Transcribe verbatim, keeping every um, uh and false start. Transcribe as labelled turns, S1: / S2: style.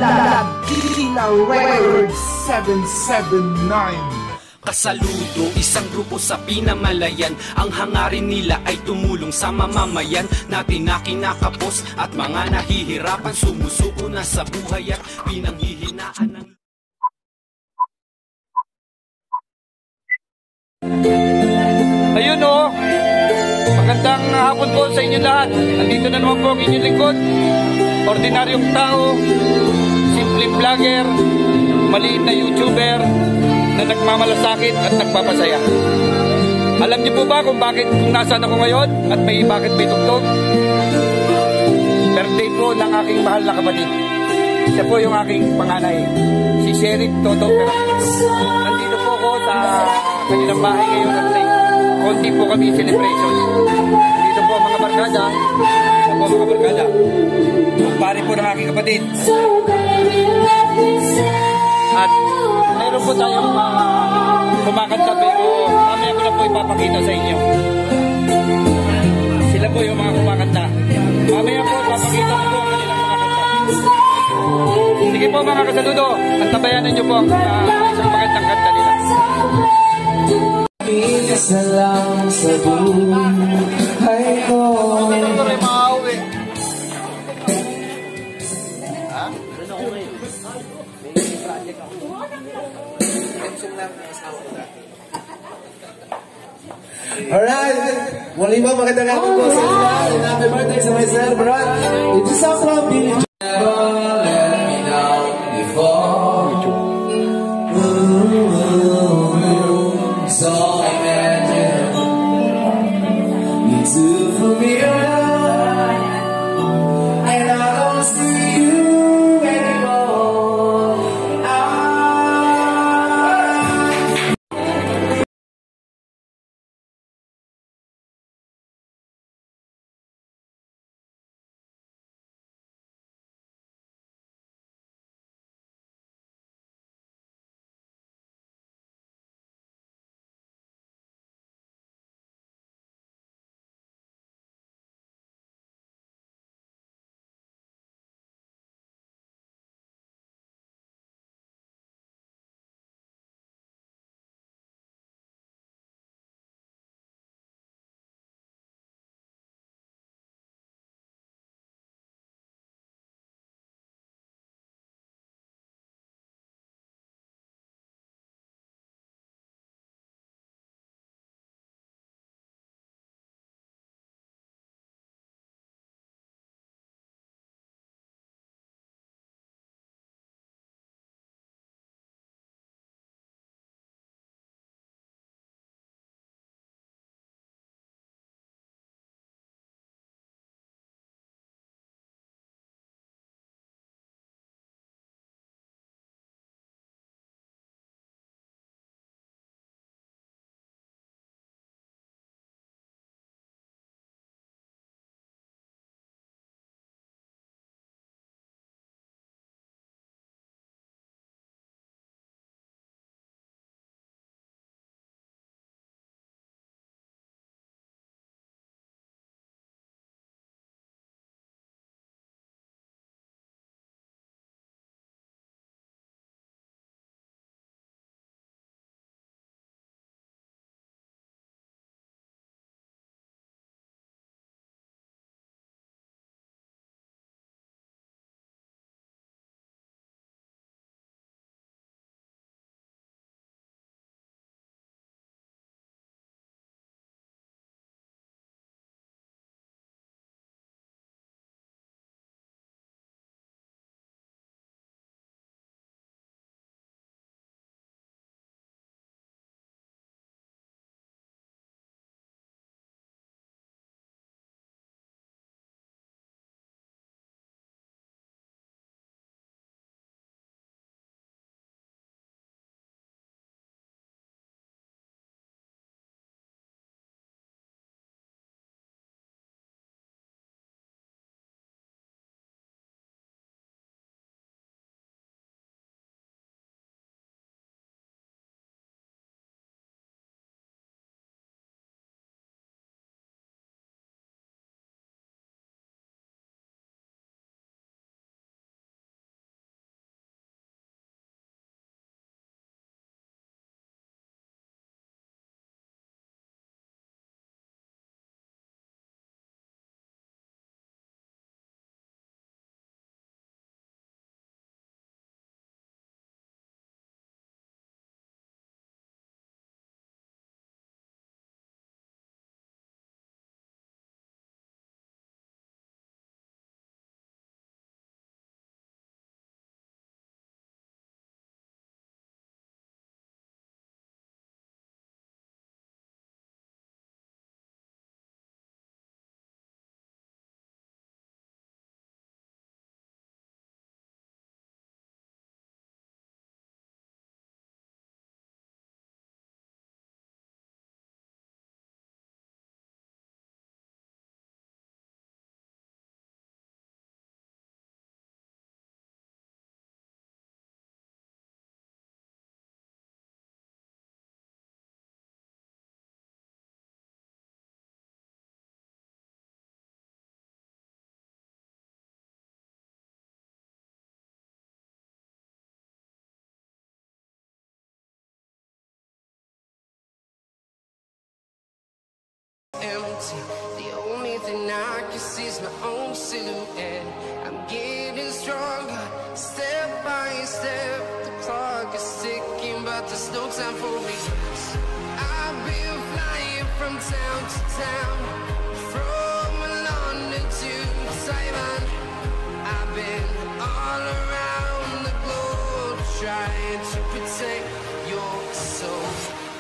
S1: Lag Kina Records seven seven nine.
S2: Kasaludo, isang grupo sa pinamalayan. Ang hangarin nila ay tumulong sa mamamayan natin na kinakapos at mga nahihirapan, sumusuko na sa buhay at pinanghihinaan ng...
S3: Ayun o, magandang hapon po sa inyo lahat. Nandito na naman po ang inyong lingkod, ordinaryong tao, simpleng vlogger, maliit na YouTuber na nagmamalasakit at nagpapasaya. Alam niyo po ba kung bakit, kung nasaan ako ngayon at may bakit may tugtog? Birthday po ng aking mahal na kapatid. Siya po yung aking panganay, si Sheriff Toto Perapido. Nandito po ako sa kanilang bahay ngayon at may konti po kami celebration. Dito po mga barkada, ito po mga barkada, ang pare po ng aking kapatid. At mayroon po tayong uh, kumakanta pero mamaya ko na po ipapakita sa inyo. Sila po yung mga kumakanta. Mamaya po ipapakita ko po ang kanilang mga kanta. Sige po mga kasaludo, antabayanan nyo po ang uh, isang magandang kanta nila.
S4: Salam sa buhay ko.
S3: Ito rin maawi. Ha?
S4: Alright, muli ba magandang hapon po sa inyo and happy birthday sa myself, alright? Ito sa from Billy Joel. Never let me down before. So I imagine me too familiar.
S5: empty. The only thing I can see is my own silhouette. I'm getting stronger, step by step. The clock is ticking, but there's no time for me. I've been flying from town to town, from London to Taiwan. I've been all around the globe trying to protect your soul.